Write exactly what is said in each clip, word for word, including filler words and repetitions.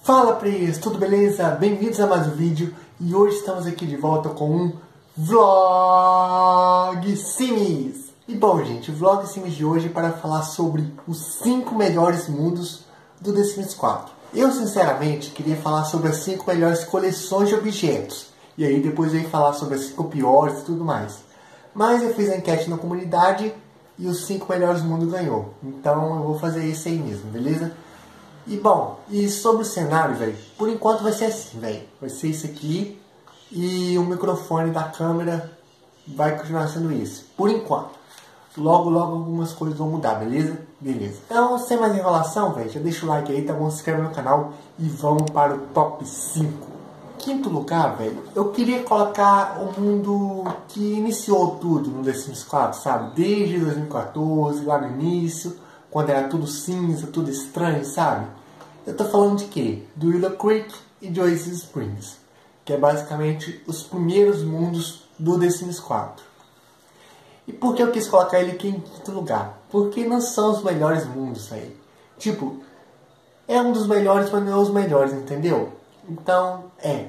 Fala Players, tudo beleza? Bem-vindos a mais um vídeo e hoje estamos aqui de volta com um Vlog Sims. E bom gente, o Vlog Sims de hoje é para falar sobre os cinco melhores mundos do The Sims quatro. Eu sinceramente queria falar sobre as cinco melhores coleções de objetos e aí depois eu ia falar sobre as cinco piores e tudo mais. Mas eu fiz a enquete na comunidade e os cinco melhores mundos ganhou. Então eu vou fazer esse aí mesmo, beleza? E bom, e sobre o cenário, velho, por enquanto vai ser assim, velho. Vai ser isso aqui e o microfone da câmera vai continuar sendo esse, por enquanto. Logo, logo algumas coisas vão mudar, beleza? Beleza. Então, sem mais enrolação, velho, já deixa o like aí, tá bom? Se inscreve no canal e vamos para o top cinco. Quinto lugar, velho, eu queria colocar o mundo que iniciou tudo no The Sims quatro, sabe? Desde dois mil e quatorze, lá no início, quando era tudo cinza, tudo estranho, sabe? Eu tô falando de quê? Do Willow Creek e de Oasis Springs, que é basicamente os primeiros mundos do The Sims quatro. E por que eu quis colocar ele aqui em quinto lugar? Porque não são os melhores mundos aí. Tipo, é um dos melhores, mas não é os melhores, entendeu? Então, é.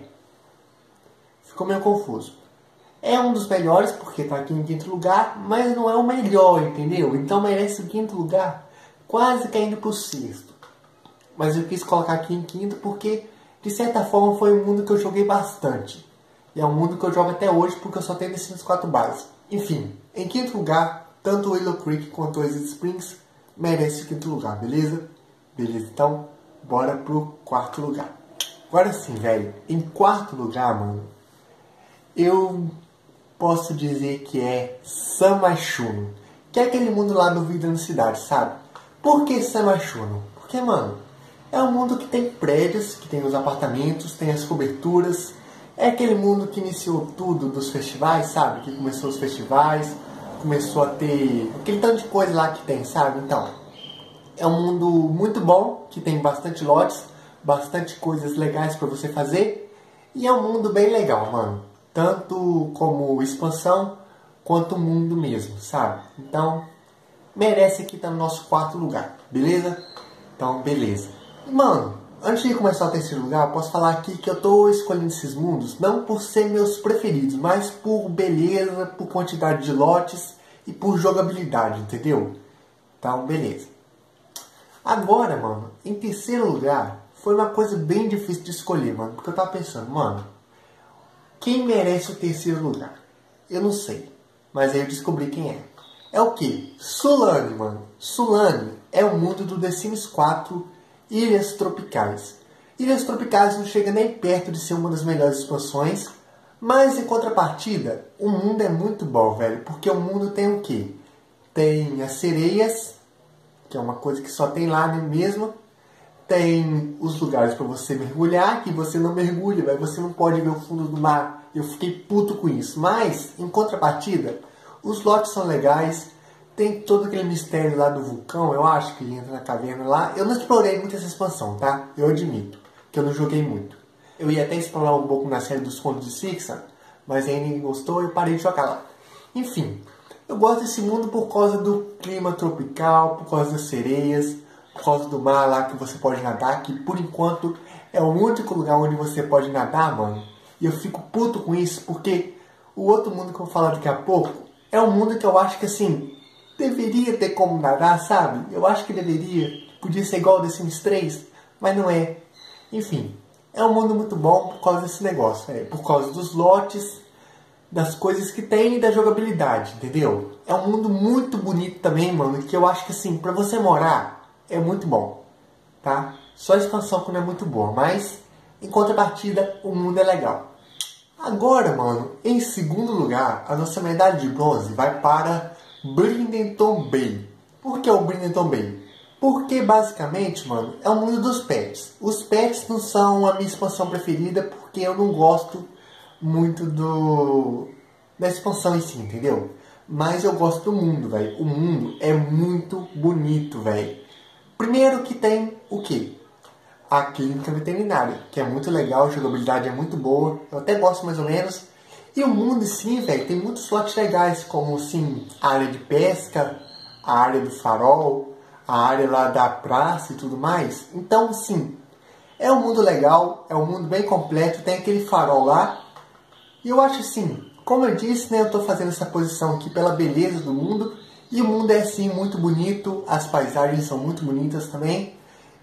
Ficou meio confuso. É um dos melhores porque tá aqui em quinto lugar, mas não é o melhor, entendeu? Então merece o quinto lugar, quase caindo pro sexto. Mas eu quis colocar aqui em quinto porque, de certa forma, foi um mundo que eu joguei bastante. E é um mundo que eu jogo até hoje porque eu só tenho The Sims quatro base. Enfim, em quinto lugar, tanto o Willow Creek quanto o Oasis Springs merece o quinto lugar, beleza? Beleza, então, bora pro quarto lugar. Agora sim, velho, em quarto lugar, mano, eu posso dizer que é Samashuno, que é aquele mundo lá do Vida na Cidade, sabe? Por que Samashuno? Porque, mano, é um mundo que tem prédios, que tem os apartamentos, tem as coberturas. É aquele mundo que iniciou tudo dos festivais, sabe? Que começou os festivais, começou a ter aquele tanto de coisa lá que tem, sabe? Então, é um mundo muito bom, que tem bastante lotes, bastante coisas legais pra você fazer. E é um mundo bem legal, mano. Tanto como expansão, quanto o mundo mesmo, sabe? Então, merece aqui estar no nosso quarto lugar, beleza? Então, beleza. E, mano, antes de começar o terceiro lugar, eu posso falar aqui que eu tô escolhendo esses mundos não por ser meus preferidos, mas por beleza, por quantidade de lotes e por jogabilidade, entendeu? Então, beleza. Agora, mano, em terceiro lugar, foi uma coisa bem difícil de escolher, mano. Porque eu tava pensando, mano, quem merece o terceiro lugar? Eu não sei, mas aí eu descobri quem é. É o que? Sulane, mano. Sulane é o mundo do The Sims quatro Ilhas Tropicais. Ilhas Tropicais não chega nem perto de ser uma das melhores expansões, mas em contrapartida, o mundo é muito bom, velho. Porque o mundo tem o que? Tem as sereias, que é uma coisa que só tem lá mesmo. Tem os lugares para você mergulhar, que você não mergulha, velho. Você não pode ver o fundo do mar. Eu fiquei puto com isso. Mas, em contrapartida, os lotes são legais. Tem todo aquele mistério lá do vulcão, eu acho, que ele entra na caverna lá. Eu não explorei muito essa expansão, tá? Eu admito, que eu não joguei muito. Eu ia até explorar um pouco na série dos Contos de Sixar, mas aí ninguém gostou e eu parei de jogar lá. Enfim, eu gosto desse mundo por causa do clima tropical, por causa das sereias, por causa do mar lá que você pode nadar, que por enquanto é o único lugar onde você pode nadar, mano. E eu fico puto com isso, porque o outro mundo que eu vou falar daqui a pouco é um mundo que eu acho que, assim, deveria ter como nadar, sabe? Eu acho que deveria. Podia ser igual ao The Sims três, mas não é. Enfim, é um mundo muito bom por causa desse negócio. É, por causa dos lotes, das coisas que tem e da jogabilidade, entendeu? É um mundo muito bonito também, mano, que eu acho que, assim, pra você morar, é muito bom, tá? Só a expansão que não é muito boa, mas, em contrapartida, o mundo é legal. Agora, mano, em segundo lugar, a nossa medalha de bronze vai para Brindleton Bay. Por que o Brindleton Bay? Porque, basicamente, mano, é o mundo dos pets. Os pets não são a minha expansão preferida, porque eu não gosto muito do da expansão em si, entendeu? Mas eu gosto do mundo, velho. O mundo é muito bonito, velho. Primeiro que tem o quê? A clínica veterinária, que é muito legal, a jogabilidade é muito boa, eu até gosto mais ou menos. E o mundo, sim, velho, tem muitos slots legais, como, sim, a área de pesca, a área do farol, a área lá da praça e tudo mais. Então, sim, É um mundo legal, é um mundo bem completo, tem aquele farol lá. E eu acho assim, como eu disse, né, eu estou fazendo essa posição aqui pela beleza do mundo. E o mundo é assim muito bonito, as paisagens são muito bonitas também.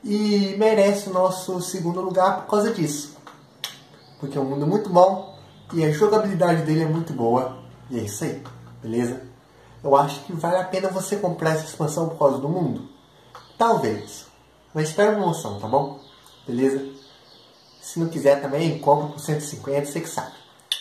E merece o nosso segundo lugar por causa disso. Porque é um mundo muito bom e a jogabilidade dele é muito boa. E é isso aí, beleza? Eu acho que vale a pena você comprar essa expansão por causa do mundo. Talvez. Mas espera uma promoção, tá bom? Beleza? Se não quiser também, compra por cento e cinquenta, você que sabe.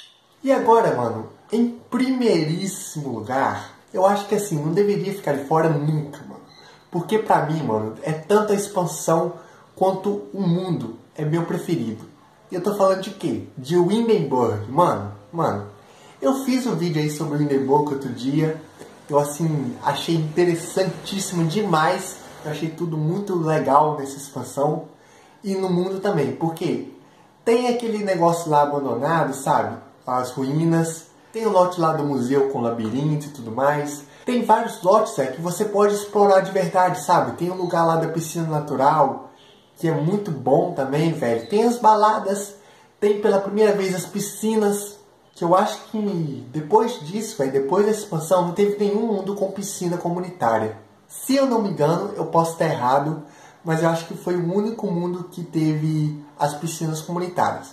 E agora, mano, em primeiríssimo lugar, eu acho que assim, não deveria ficar de fora nunca, mano. Porque pra mim, mano, é tanto a expansão quanto o mundo é meu preferido. E eu tô falando de quê? De Windenburg, mano. Mano, eu fiz um vídeo aí sobre Windenburg outro dia. Eu, assim, achei interessantíssimo demais. Eu achei tudo muito legal nessa expansão. E no mundo também. Por quê? Tem aquele negócio lá abandonado, sabe? As ruínas. Tem o lote lá do museu com labirinto e tudo mais. Tem vários lotes é, que você pode explorar de verdade, sabe? Tem um lugar lá da piscina natural, que é muito bom também, velho. Tem as baladas. Tem pela primeira vez as piscinas. Que eu acho que depois disso, velho, depois da expansão, não teve nenhum mundo com piscina comunitária. Se eu não me engano, eu posso estar errado, mas eu acho que foi o único mundo que teve as piscinas comunitárias.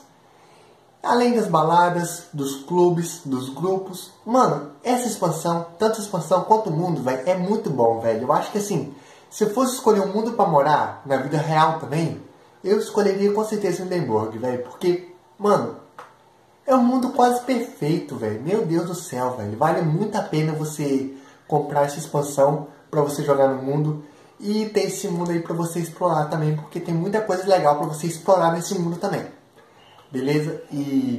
Além das baladas, dos clubes, dos grupos. Mano, essa expansão, tanto a expansão quanto o mundo, velho, é muito bom, velho. Eu acho que assim, se eu fosse escolher um mundo pra morar, na vida real também, eu escolheria com certeza Hindenburg, velho. Porque, mano, é um mundo quase perfeito, velho. Meu Deus do céu, velho. Vale muito a pena você comprar essa expansão pra você jogar no mundo. E ter esse mundo aí pra você explorar também. Porque tem muita coisa legal pra você explorar nesse mundo também. Beleza? E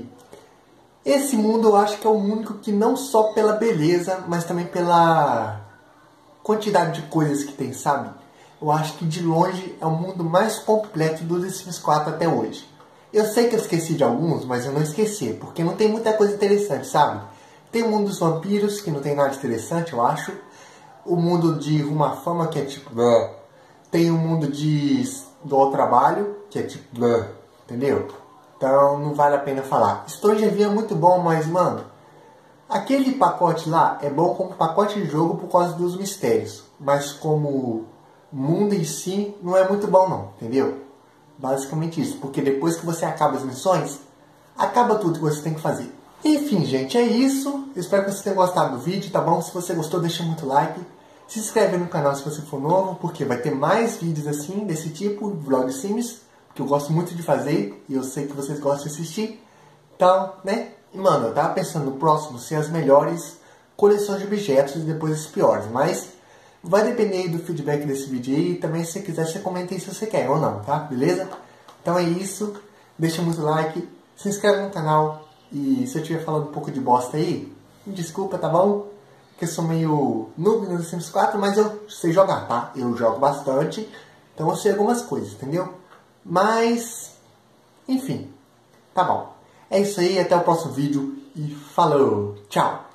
esse mundo eu acho que é o único que não só pela beleza, mas também pela quantidade de coisas que tem, sabe? Eu acho que de longe é o mundo mais completo do The Sims quatro até hoje. Eu sei que eu esqueci de alguns, mas eu não esqueci, porque não tem muita coisa interessante, sabe? Tem o mundo dos vampiros, que não tem nada interessante, eu acho. O mundo de Rumo à Fama, que é tipo... Bleh. Tem o mundo de do ao Trabalho, que é tipo... Bleh. Entendeu? Então não vale a pena falar. Stranger é muito bom, mas, mano... Aquele pacote lá é bom como pacote de jogo por causa dos mistérios. Mas como mundo em si, não é muito bom não, entendeu? Basicamente isso, porque depois que você acaba as missões, acaba tudo que você tem que fazer. Enfim, gente, é isso. Eu espero que vocês tenham gostado do vídeo, tá bom? Se você gostou, deixa muito like. Se inscreve no canal se você for novo, porque vai ter mais vídeos assim, desse tipo, vlog Sims, que eu gosto muito de fazer, e eu sei que vocês gostam de assistir. Então, né? E, mano, eu tava pensando no próximo ser as melhores coleções de objetos e depois as piores, mas... vai depender aí do feedback desse vídeo aí. E também, se você quiser, você comenta aí se você quer ou não, tá? Beleza? Então é isso. Deixa muito like. Se inscreve no canal. E se eu estiver falando um pouco de bosta aí, me desculpa, tá bom? Porque eu sou meio noob no The Sims quatro, mas eu sei jogar, tá? Eu jogo bastante. Então eu sei algumas coisas, entendeu? Mas... enfim. Tá bom. É isso aí. Até o próximo vídeo. E falou. Tchau.